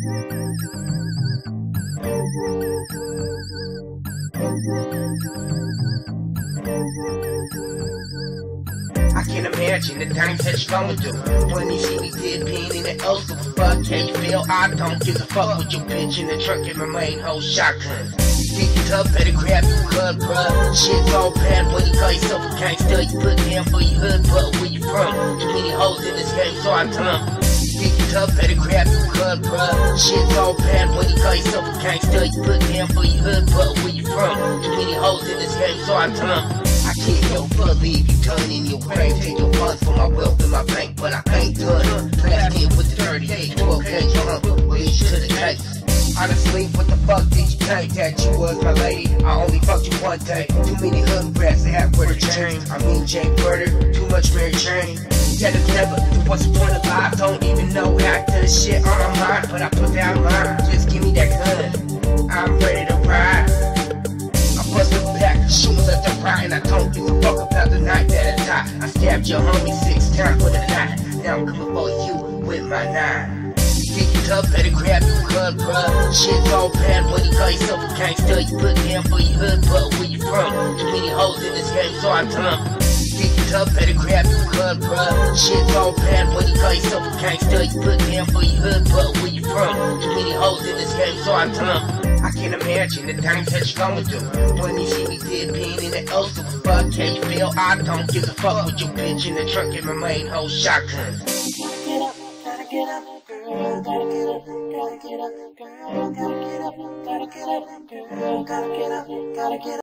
I can't imagine the things that you're going through when you see me dipping in the ocean. Fuck, can you feel? I don't give a fuck with your bitch in the truck in my main whole shotgun. Think you tough, better grab your cut, bruh. Shit's all bad when you call yourself a gangster. You put down for your hood, but where you from? Too many hoes in this game, so I dump. Think you tough, better grab your cut, bruh. Shit's all bad when you call yourself a gangster. You put down for your hood, but where you from? Too many hoes in this game, so I dump. I can't help but leave you done in your grave. Take your funds for my wealth in my bank, but I ain't done. Last kid with the 38, 12 gauge hump, lead to the case. Honestly, what the fuck did you think that you was my lady? I only fucked you one day. Too many hood rats that have word change. I mean Jane Murder, too much Mary Jane. That is never, what's the point of life? Don't even know half of the shit on my mind, but I put down mine. Just give me that gun, I'm ready to ride. I bust a pack of shoes at the pride, and I don't give a fuck about the night that I died. I stabbed your homie 6 times with a knife. Now I'm coming for you with my 9. Think you tough, better grab your cut, bruh. Shit's all bad when you call yourself a gangster. You put down for your hood, but where you from? Too many hoes in this game, so I dump. Think you tough, better grab your cut, bruh. Shit's all bad when you call yourself a gangster. You put down for your hood, but where you from? Too many hoes in this game, so I dump. I can't imagine the things that you're going through when you see me dipping in the ocean. Fuck, can you feel? I don't give a fuck with your bitch in the truck in my main whole shotgun. Gotta get up, girl, gotta get up, gotta get up, girl, gotta get up, gotta get up, girl, gotta get up, gotta get up.